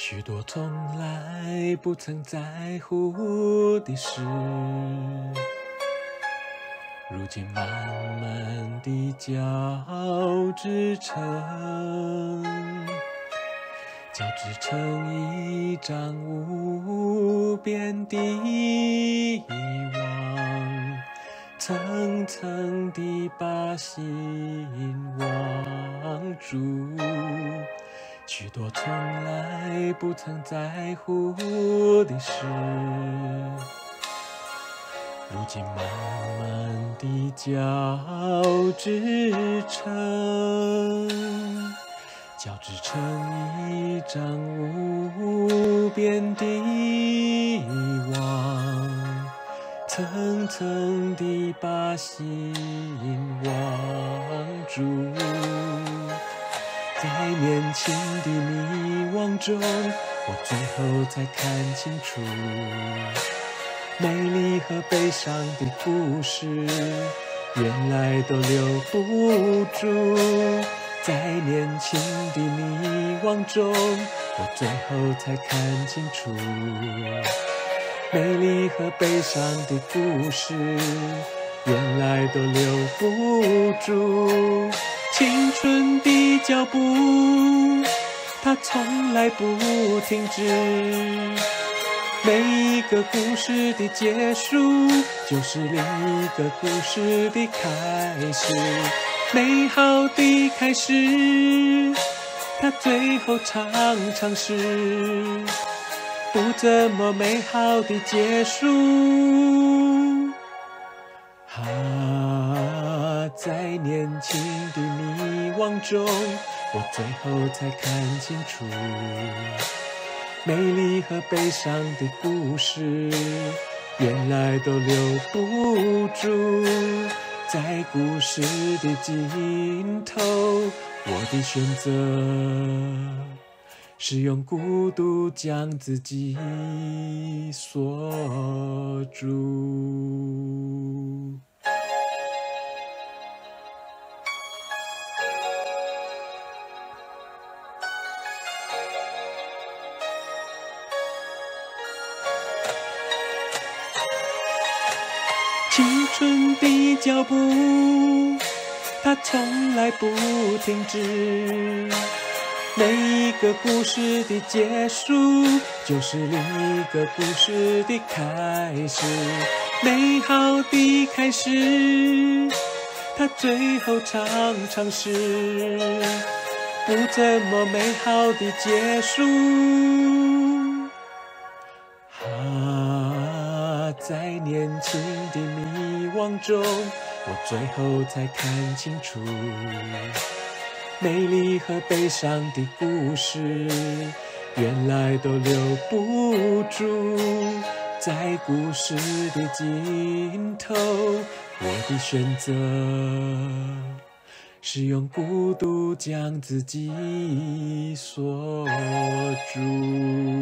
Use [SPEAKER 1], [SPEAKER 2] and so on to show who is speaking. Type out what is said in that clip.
[SPEAKER 1] 许多从来不曾在乎的事，如今慢慢地交织成一张无边的网，层层地把心网住。许多从来不曾在乎的事，如今慢慢地交织成一张无边的网，层层地把心网住。在年轻的迷惘中，我最后才看清楚，美丽和悲伤的故事，原来都留不住。在年轻的迷惘中，我最后才看清楚，美丽和悲伤的故事，原来都留不住。青春的脚步，它从来不停止。每一个故事的结束，就是另一个故事的开始。美好的开始，它最后常常是不怎么美好的结束。在年轻的迷惘中，我最后才看清楚，美丽和悲伤的故事，原来都留不住。在故事的尽头，我的选择是用孤独将自己锁住。青春的脚步，它从来不停止。每一个故事的结束，就是另一个故事的开始。美好的开始，它最后常常是不怎么美好的结束。在年轻的迷惘中，我最后才看清楚，美丽和悲伤的故事，原来都留不住。在故事的尽头，我的选择是用孤独将自己锁住。